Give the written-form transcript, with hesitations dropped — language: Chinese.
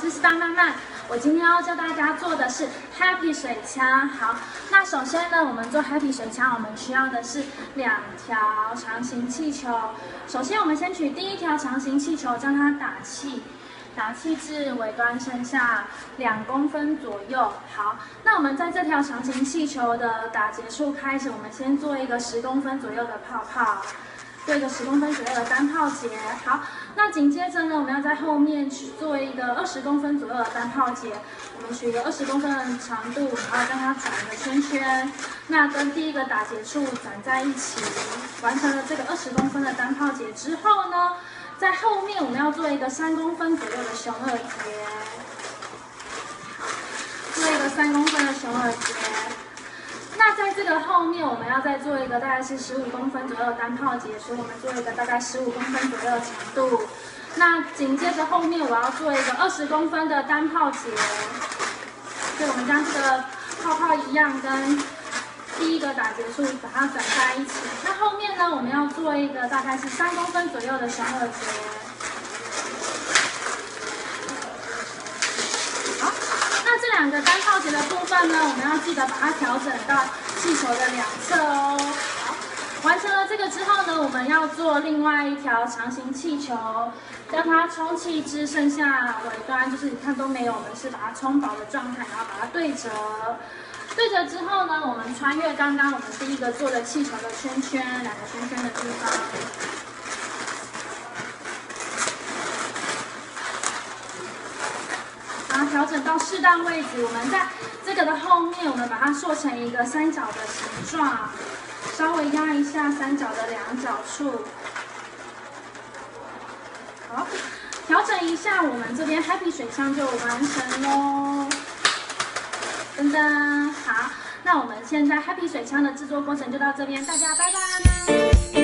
是 Star 曼曼。我今天要教大家做的是 Happy 水枪。好，那首先呢，我们做 Happy 水枪，我们需要的是2条长形气球。首先，我们先取第一条长形气球，将它打气。 打气至尾端剩下2公分左右。好，那我们在这条长形气球的打结处开始，我们先做一个10公分左右的泡泡，做一个10公分左右的单泡结。好，那紧接着呢，我们要在后面去做一个20公分左右的单泡结。我们取一个20公分的长度，然后将它转一个圈圈，那跟第一个打结处转在一起。完成了这个20公分的单泡结之后呢？ 在后面我们要做一个3公分左右的熊耳结，做一个3公分的熊耳结。那在这个后面，我们要再做一个大概是15公分左右的单泡结，所以我们做一个大概15公分左右的长度。那紧接着后面我要做一个20公分的单泡结，所以我们将这个泡泡一样跟 第一个打结处把它转在一起。那后面呢，我们要做一个大概是3公分左右的熊耳结。好，那这2个单泡结的部分呢，我们要记得把它调整到气球的2侧哦。好，完成了这个之后呢，我们要做另外一条长形气球，将它充气至剩下尾端，就是你看都没有，我们是把它充饱的状态，然后把它对折。 对折之后呢，我们穿越刚刚我们第一个做的气球的圈圈，2个圈圈的地方，然后调整到适当位置。我们在这个的后面，我们把它塑成一个3角的形状，稍微压一下3角的2角处。好，调整一下，我们这边 Happy 水枪就完成喽。 噔噔，好，那我们现在 Happy 水枪的制作过程就到这边，大家拜拜。